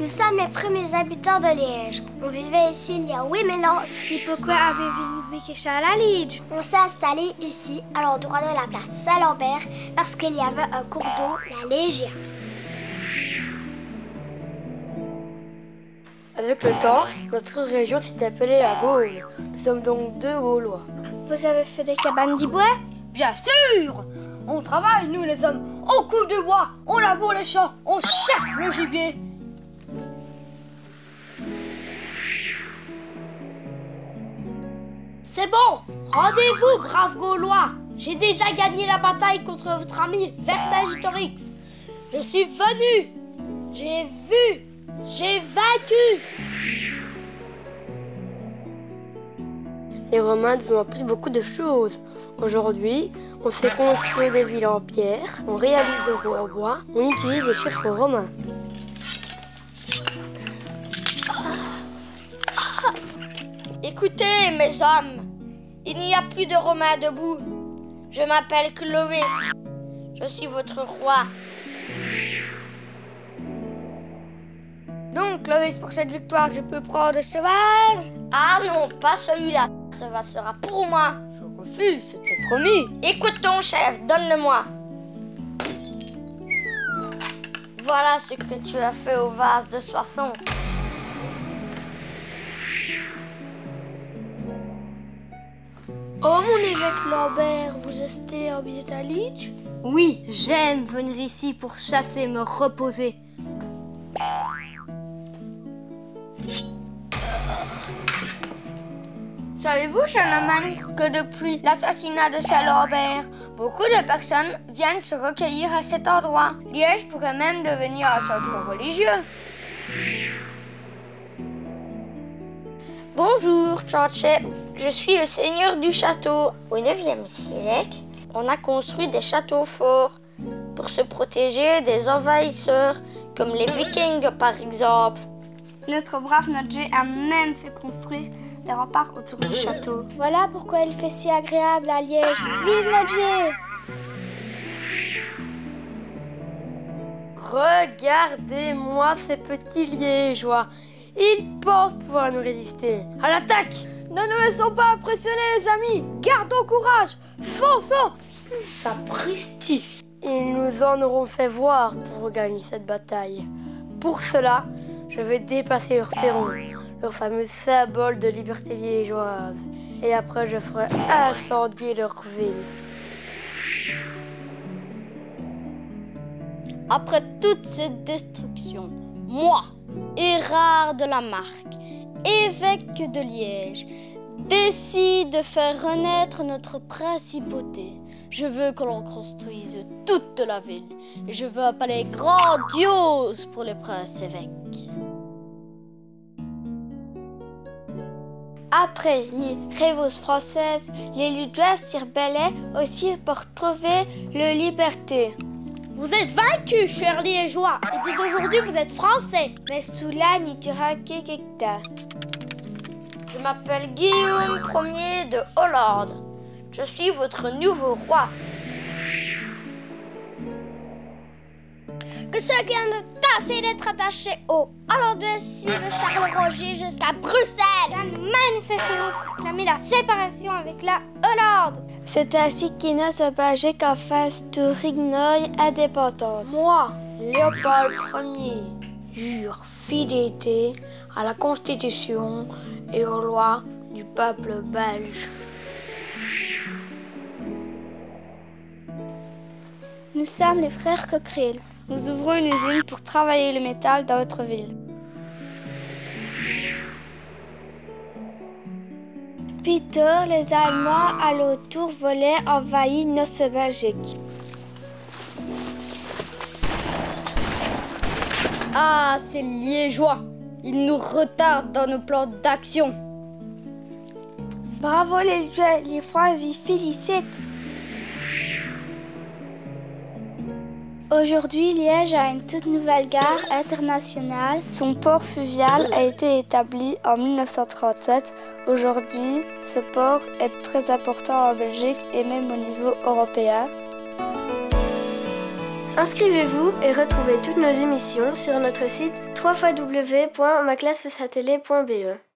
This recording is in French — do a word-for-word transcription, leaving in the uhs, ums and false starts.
Nous sommes les premiers habitants de Liège. On vivait ici il y a huit mille ans. Et pourquoi avez-vous vécu à Liège? On s'est installé ici, à l'endroit de la place Saint-Lambert, parce qu'il y avait un cours d'eau, la Légia. Avec le temps, notre région s'est appelée la Gaule. Nous sommes donc deux Gaulois. Vous avez fait des cabanes de bois? Bien sûr! On travaille, nous les hommes. On coupe du bois, on laboure les champs, on chasse le gibier. C'est bon, rendez-vous, braves Gaulois. J'ai déjà gagné la bataille contre votre ami Vercingétorix. Je suis venu, j'ai vu, j'ai vaincu. Les Romains nous ont appris beaucoup de choses. Aujourd'hui, on sait construire des villes en pierre, on réalise des roues en bois, on utilise les chiffres romains. Écoutez, mes hommes, il n'y a plus de Romains debout. Je m'appelle Clovis. Je suis votre roi. Donc, Clovis, pour cette victoire, je peux prendre ce vase? Ah non, pas celui-là. Ce vase sera pour moi. Je refuse, c'était promis. Écoute ton chef, donne-le-moi. Voilà ce que tu as fait au vase de Soissons. Oh mon évêque Lambert, vous restez en visite à Liège? Oui, j'aime venir ici pour chasser et me reposer. Savez-vous, Chanoman, que depuis l'assassinat de Saint-Lambert, beaucoup de personnes viennent se recueillir à cet endroit. Liège pourrait même devenir un centre religieux. Bonjour, Tchanché. Je suis le seigneur du château. Au neuvième siècle, on a construit des châteaux forts pour se protéger des envahisseurs, comme les Vikings par exemple. Notre brave Nodje a même fait construire des remparts autour du château. Voilà pourquoi il fait si agréable à Liège. Vive Nodje! Regardez-moi ces petits liégeois. Ils pensent pouvoir nous résister. À l'attaque! Ne nous laissons pas impressionner, les amis. Gardons courage. Fonçons. Sapristi! Ils nous en auront fait voir pour gagner cette bataille. Pour cela, je vais déplacer leur perron, leur fameux symbole de liberté liégeoise. Et après, je ferai incendier leur ville. Après toute cette destruction, moi, Érard de la Marque, évêque de Liège, décide de faire renaître notre principauté. Je veux que l'on construise toute la ville. Et je veux un palais grandiose pour le prince évêque. Après les révoltes françaises, les Liégeois s'y rebellaient aussi pour trouver la liberté. Vous êtes vaincus, chers Liégeois, et dès aujourd'hui vous êtes français. Mais sous la Nituraki-Kekta. Je m'appelle Guillaume Ier de Hollande. Je suis votre nouveau roi. Que ceux qui ont tenté d'être attachés au Hollandais suivent Charles Roger jusqu'à Bruxelles. Là, nous manifestons pour proclamer la séparation avec la Hollande. C'est ainsi qu'Inos Belgique en face de Rignoy indépendante. Moi, Léopold Ier, jure fidélité à la Constitution et aux lois du peuple belge. Nous sommes les frères Cockerill. Nous ouvrons une usine pour travailler le métal dans votre ville. Plus tard, les Allemands à l'autour volaient envahir notre Belgique. Ah, ces Liégeois. Ils nous retardent dans nos plans d'action. Bravo les Liégeois, les Français vous félicitent. Aujourd'hui, Liège a une toute nouvelle gare internationale. Son port fluvial a été établi en mille neuf cent trente-sept. Aujourd'hui, ce port est très important en Belgique et même au niveau européen. Inscrivez-vous et retrouvez toutes nos émissions sur notre site w w w w point ma classe face télé point b e.